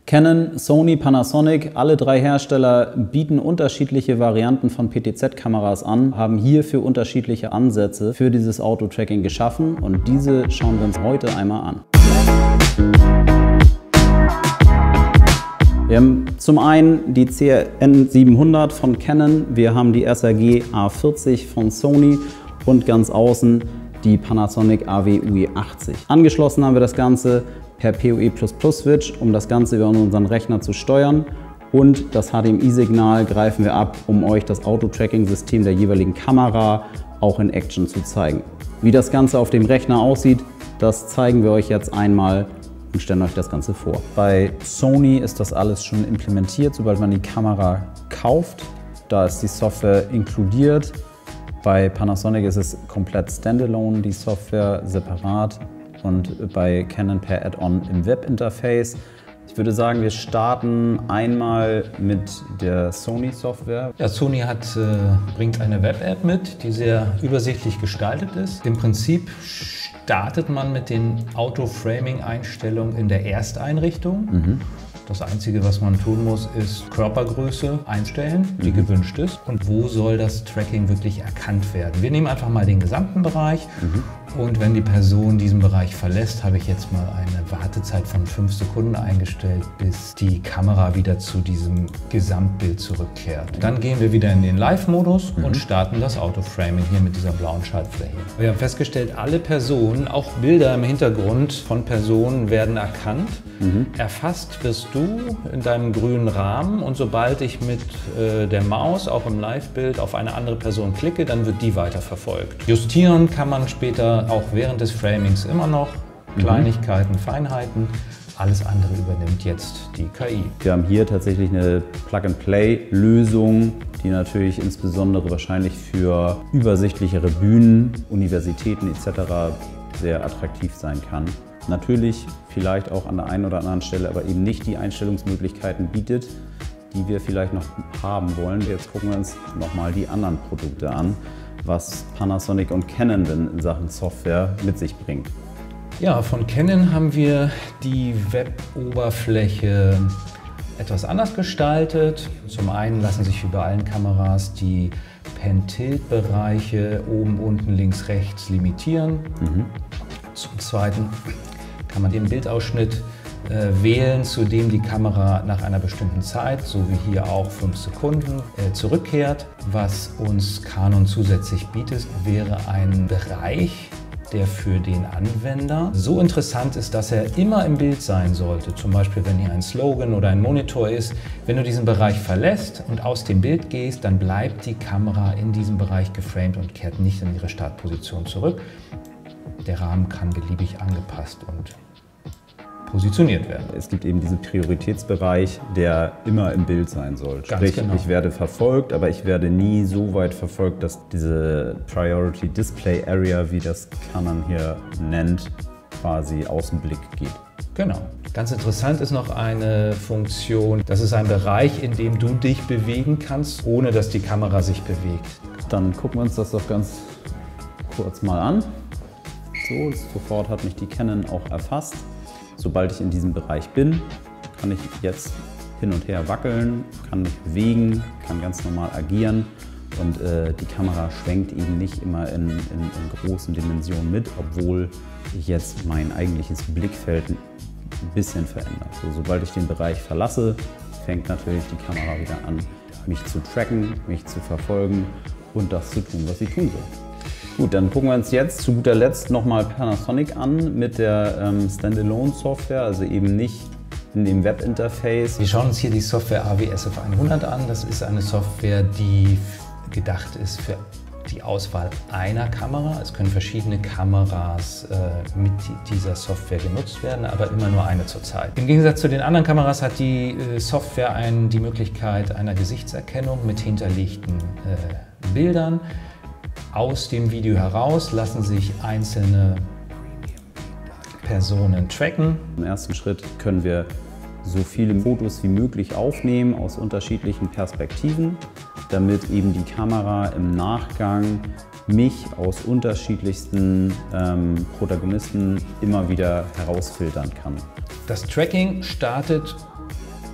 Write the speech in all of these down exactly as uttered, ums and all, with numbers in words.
Canon, Sony, Panasonic, alle drei Hersteller bieten unterschiedliche Varianten von P T Z-Kameras an, haben hierfür unterschiedliche Ansätze für dieses Auto-Tracking geschaffen und diese schauen wir uns heute einmal an. Wir haben zum einen die C R N siebenhundert von Canon, wir haben die S R G A vierzig von Sony und ganz außen die Panasonic A W U E achtzig. Angeschlossen haben wir das Ganze per P O E plus plus Switch, um das Ganze über unseren Rechner zu steuern. Und das H D M I-Signal greifen wir ab, um euch das Auto-Tracking-System der jeweiligen Kamera auch in Action zu zeigen. Wie das Ganze auf dem Rechner aussieht, das zeigen wir euch jetzt einmal und stellen euch das Ganze vor. Bei Sony ist das alles schon implementiert, sobald man die Kamera kauft. Da ist die Software inkludiert. Bei Panasonic ist es komplett standalone, die Software separat. Und bei Canon per Add-on im Webinterface. Ich würde sagen, wir starten einmal mit der Sony-Software. Ja, Sony hat, äh, bringt eine Web-App mit, die sehr übersichtlich gestaltet ist. Im Prinzip startet man mit den Auto-Framing-Einstellungen in der Ersteinrichtung. Mhm. Das Einzige, was man tun muss, ist Körpergröße einstellen, die mhm. gewünscht ist. Und wo soll das Tracking wirklich erkannt werden? Wir nehmen einfach mal den gesamten Bereich. Mhm. Und wenn die Person diesen Bereich verlässt, habe ich jetzt mal eine Wartezeit von fünf Sekunden eingestellt, bis die Kamera wieder zu diesem Gesamtbild zurückkehrt. Dann gehen wir wieder in den Live-Modus mhm. und starten das Auto-Framing hier mit dieser blauen Schaltfläche. Wir haben festgestellt, alle Personen, auch Bilder im Hintergrund von Personen werden erkannt. Mhm. Erfasst wirst du in deinem grünen Rahmen und sobald ich mit äh, der Maus auch im Live-Bild auf eine andere Person klicke, dann wird die weiterverfolgt. Justieren kann man später auch während des Framings immer noch, Kleinigkeiten, mhm. Feinheiten. Alles andere übernimmt jetzt die K I. Wir haben hier tatsächlich eine Plug-and-Play-Lösung, die natürlich insbesondere wahrscheinlich für übersichtlichere Bühnen, Universitäten et cetera sehr attraktiv sein kann. Natürlich vielleicht auch an der einen oder anderen Stelle, aber eben nicht die Einstellungsmöglichkeiten bietet, die wir vielleicht noch haben wollen. Jetzt gucken wir uns nochmal die anderen Produkte an, was Panasonic und Canon denn in Sachen Software mit sich bringt. Ja, von Canon haben wir die Web-Oberfläche etwas anders gestaltet. Zum einen lassen sich wie bei allen Kameras die Pan-Tilt-Bereiche oben, unten, links, rechts limitieren. Mhm. Zum zweiten kann man den Bildausschnitt äh, wählen, zu dem die Kamera nach einer bestimmten Zeit, so wie hier auch fünf Sekunden, äh, zurückkehrt. Was uns Canon zusätzlich bietet, wäre ein Bereich, der für den Anwender so interessant ist, dass er immer im Bild sein sollte. Zum Beispiel, wenn hier ein Slogan oder ein Monitor ist. Wenn du diesen Bereich verlässt und aus dem Bild gehst, dann bleibt die Kamera in diesem Bereich geframed und kehrt nicht in ihre Startposition zurück. Der Rahmen kann beliebig angepasst und positioniert werden. Es gibt eben diesen Prioritätsbereich, der immer im Bild sein soll. Ganz Sprich, genau. Ich werde verfolgt, aber ich werde nie so weit verfolgt, dass diese Priority Display Area, wie das Canon hier nennt, quasi aus dem Blick geht. Genau. Ganz interessant ist noch eine Funktion, das ist ein Bereich, in dem du dich bewegen kannst, ohne dass die Kamera sich bewegt. Dann gucken wir uns das doch ganz kurz mal an. So, sofort hat mich die Canon auch erfasst. Sobald ich in diesem Bereich bin, kann ich jetzt hin und her wackeln, kann mich bewegen, kann ganz normal agieren und äh, die Kamera schwenkt eben nicht immer in, in, in großen Dimensionen mit, obwohl ich jetzt mein eigentliches Blickfeld ein bisschen verändert. So, sobald ich den Bereich verlasse, fängt natürlich die Kamera wieder an, mich zu tracken, mich zu verfolgen und das zu tun, was sie tun soll. Gut, dann gucken wir uns jetzt zu guter Letzt nochmal Panasonic an mit der ähm, Standalone-Software, also eben nicht in dem Webinterface. Wir schauen uns hier die Software A W S F hundert an. Das ist eine Software, die gedacht ist für die Auswahl einer Kamera. Es können verschiedene Kameras äh, mit dieser Software genutzt werden, aber immer nur eine zur Zeit. Im Gegensatz zu den anderen Kameras hat die äh, Software ein, die Möglichkeit einer Gesichtserkennung mit hinterlegten äh, Bildern. Aus dem Video heraus lassen sich einzelne Personen tracken. Im ersten Schritt können wir so viele Fotos wie möglich aufnehmen aus unterschiedlichen Perspektiven, damit eben die Kamera im Nachgang mich aus unterschiedlichsten ähm, Protagonisten immer wieder herausfiltern kann. Das Tracking startet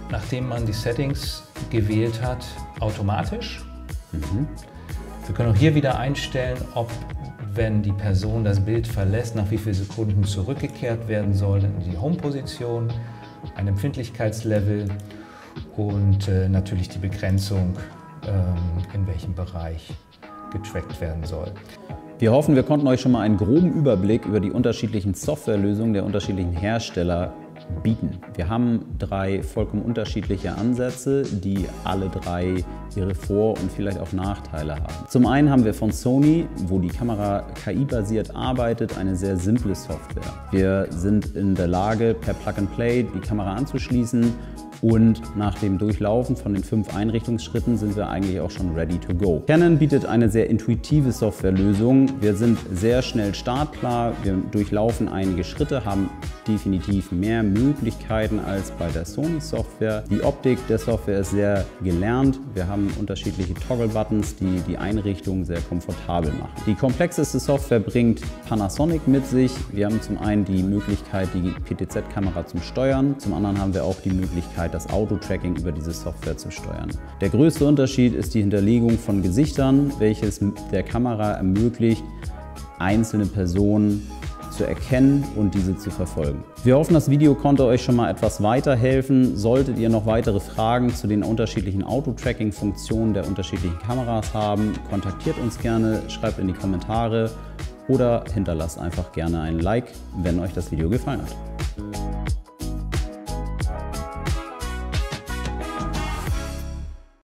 nachdem man die Settings gewählt hat, automatisch. Mhm. Wir können auch hier wieder einstellen, ob, wenn die Person das Bild verlässt, nach wie vielen Sekunden zurückgekehrt werden soll in die Home-Position, ein Empfindlichkeitslevel und äh, natürlich die Begrenzung, ähm, in welchem Bereich getrackt werden soll. Wir hoffen, wir konnten euch schon mal einen groben Überblick über die unterschiedlichen Softwarelösungen der unterschiedlichen Hersteller bieten. Wir haben drei vollkommen unterschiedliche Ansätze, die alle drei ihre Vor- und vielleicht auch Nachteile haben. Zum einen haben wir von Sony, wo die Kamera K I-basiert arbeitet, eine sehr simple Software. Wir sind in der Lage, per Plug-and-Play die Kamera anzuschließen und nach dem Durchlaufen von den fünf Einrichtungsschritten sind wir eigentlich auch schon ready to go. Canon bietet eine sehr intuitive Softwarelösung. Wir sind sehr schnell startklar, wir durchlaufen einige Schritte, haben definitiv mehr Möglichkeiten als bei der Sony-Software. Die Optik der Software ist sehr gelernt. Wir haben unterschiedliche Toggle-Buttons, die die Einrichtung sehr komfortabel machen. Die komplexeste Software bringt Panasonic mit sich. Wir haben zum einen die Möglichkeit, die P T Z-Kamera zum Steuern. Zum anderen haben wir auch die Möglichkeit, das Auto-Tracking über diese Software zu steuern. Der größte Unterschied ist die Hinterlegung von Gesichtern, welches der Kamera ermöglicht, einzelne Personen zu erkennen und diese zu verfolgen. Wir hoffen, das Video konnte euch schon mal etwas weiterhelfen. Solltet ihr noch weitere Fragen zu den unterschiedlichen Auto-Tracking-Funktionen der unterschiedlichen Kameras haben, kontaktiert uns gerne, schreibt in die Kommentare oder hinterlasst einfach gerne einen Like, wenn euch das Video gefallen hat.